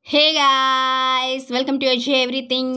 Hey guys, welcome to everything.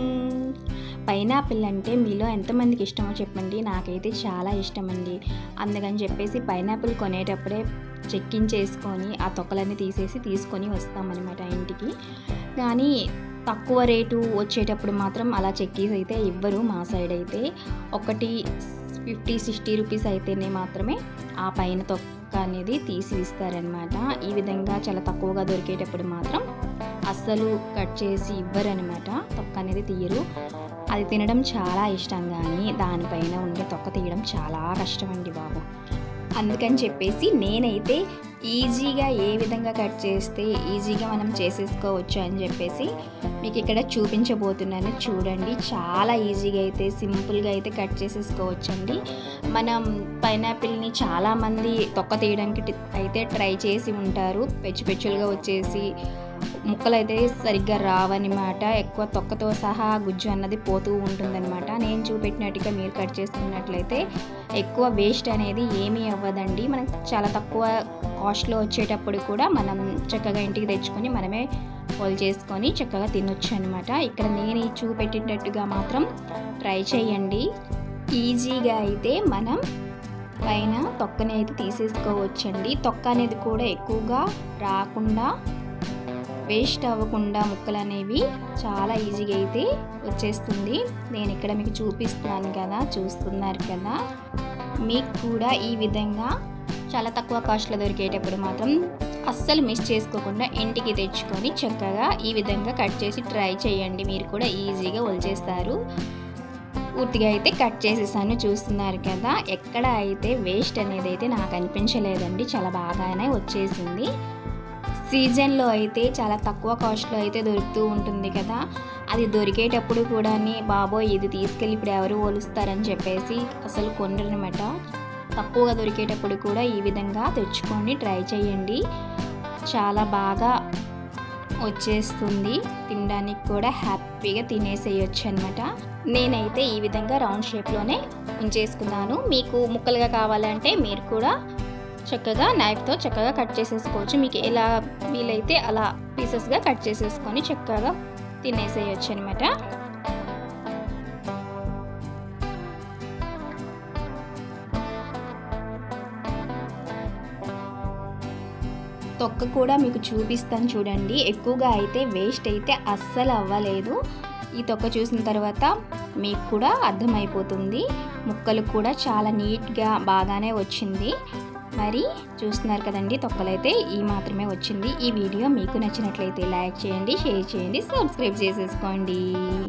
Pineapple అంటే మీలో ఎంతమందికి ఇష్టమో చెప్పండి. నాకైతే చాలా ఇష్టం అండి. అందుకని చెప్పేసి పైనాపిల్ కొనేటప్పుడే చెక్కించేసుకొని ఆ తొక్కలన్నీ తీసుకొని వస్తామన్నమాట ఇంటికి. కానీ తక్కువ రేటు వచ్చేటప్పుడు మాత్రం అలా చెక్కీస్ అయితే ఇవ్వరు. మా సైడ్ అయితే ఒకటి 50-60 రూపీస్ అయితేనే మాత్రమే ఆ పైన తొక్క అనేది తీసి ఇస్తారనమాట. ఈ విధంగా చాలా తక్కువగా దొరికేటప్పుడు మాత్రం అస్సలు కట్ చేసి ఇవ్వరనమాట. తొక్క అనేది తీయరు. అది తినడం చాలా ఇష్టం, కానీ దానిపైన ఉండే తొక్క తీయడం చాలా కష్టం అండి బాబు. అందుకని చెప్పేసి నేనైతే ఈజీగా ఏ విధంగా కట్ చేస్తే ఈజీగా మనం చేసేసుకోవచ్చు అని చెప్పేసి మీకు ఇక్కడ చూపించబోతున్నాను. చూడండి, చాలా ఈజీగా అయితే సింపుల్గా అయితే కట్ చేసేసుకోవచ్చండి. మనం పైనాపిల్ని చాలామంది తొక్క తీయడానికి అయితే ట్రై చేసి ఉంటారు. పెచ్చులుగా వచ్చేసి ముక్కలు అయితే సరిగ్గా రావన్నమాట. ఎక్కువ తొక్కతో సహా గుజ్జు అన్నది పోతూ ఉంటుందన్నమాట. నేను చూపెట్టినట్టుగా మీరు కట్ చేస్తున్నట్లయితే ఎక్కువ వేస్ట్ అనేది ఏమీ అవ్వదండి. మనకు చాలా తక్కువ కాస్ట్లో వచ్చేటప్పుడు కూడా మనం చక్కగా ఇంటికి తెచ్చుకొని మనమే హోల్ చేసుకొని చక్కగా తినొచ్చు అనమాట. ఇక్కడ నేను చూపెట్టినట్టుగా మాత్రం ట్రై చేయండి. ఈజీగా అయితే మనం పైన తొక్కని అయితే తీసేసుకోవచ్చండి. తొక్క అనేది కూడా ఎక్కువగా రాకుండా, వేస్ట్ అవ్వకుండా ముక్కలు అనేవి చాలా ఈజీగా అయితే వచ్చేస్తుంది. నేను ఇక్కడ మీకు చూపిస్తున్నాను కదా, చూస్తున్నారు కదా. మీకు కూడా ఈ విధంగా చాలా తక్కువ కాస్ట్లో దొరికేటప్పుడు మాత్రం అస్సలు మిస్ చేసుకోకుండా ఇంటికి తెచ్చుకొని చక్కగా ఈ విధంగా కట్ చేసి ట్రై చేయండి. మీరు కూడా ఈజీగా వదిలేస్తారు. పూర్తిగా అయితే కట్ చేసేసాను, చూస్తున్నారు కదా. ఎక్కడ అయితే వేస్ట్ అనేది అయితే నాకు అనిపించలేదండి. చాలా బాగానే వచ్చేసింది. సీజన్లో అయితే చాలా తక్కువ కాస్ట్లో అయితే దొరుకుతూ ఉంటుంది కదా. అది దొరికేటప్పుడు కూడా బాబోయ్ ఇది తీసుకెళ్ళి ఇప్పుడు ఎవరు పోలుస్తారని చెప్పేసి అసలు కొనరనమాట. తక్కువగా దొరికేటప్పుడు కూడా ఈ విధంగా తెచ్చుకొని ట్రై చేయండి. చాలా బాగా వచ్చేస్తుంది. తినడానికి కూడా హ్యాపీగా తినేసేయచ్చు అనమాట. నేనైతే ఈ విధంగా రౌండ్ షేప్లోనే ఉంచేసుకున్నాను. మీకు ముక్కలుగా కావాలంటే మీరు కూడా చక్కగా నైఫ్తో చక్కగా కట్ చేసేసుకోవచ్చు. మీకు ఎలా వీలైతే అలా పీసెస్గా కట్ చేసేసుకొని చక్కగా తినేసేయచ్చు అనమాట. తొక్క కూడా మీకు చూపిస్తాను చూడండి. ఎక్కువగా అయితే వేస్ట్ అయితే అస్సలు అవ్వలేదు. ఈ తొక్క చూసిన తర్వాత మీకు కూడా అర్థమైపోతుంది. ముక్కలు కూడా చాలా నీట్గా బాగానే వచ్చింది. మరి చూస్తున్నారు కదండి, తొక్కలైతే ఈ మాత్రమే వచ్చింది. ఈ వీడియో మీకు నచ్చినట్లయితే లైక్ చేయండి, షేర్ చేయండి, సబ్స్క్రైబ్ చేసేసుకోండి.